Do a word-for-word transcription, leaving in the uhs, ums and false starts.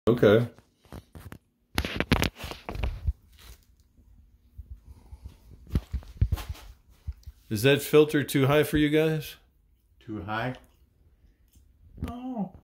Okay. Is that filter too high for you guys? Too high?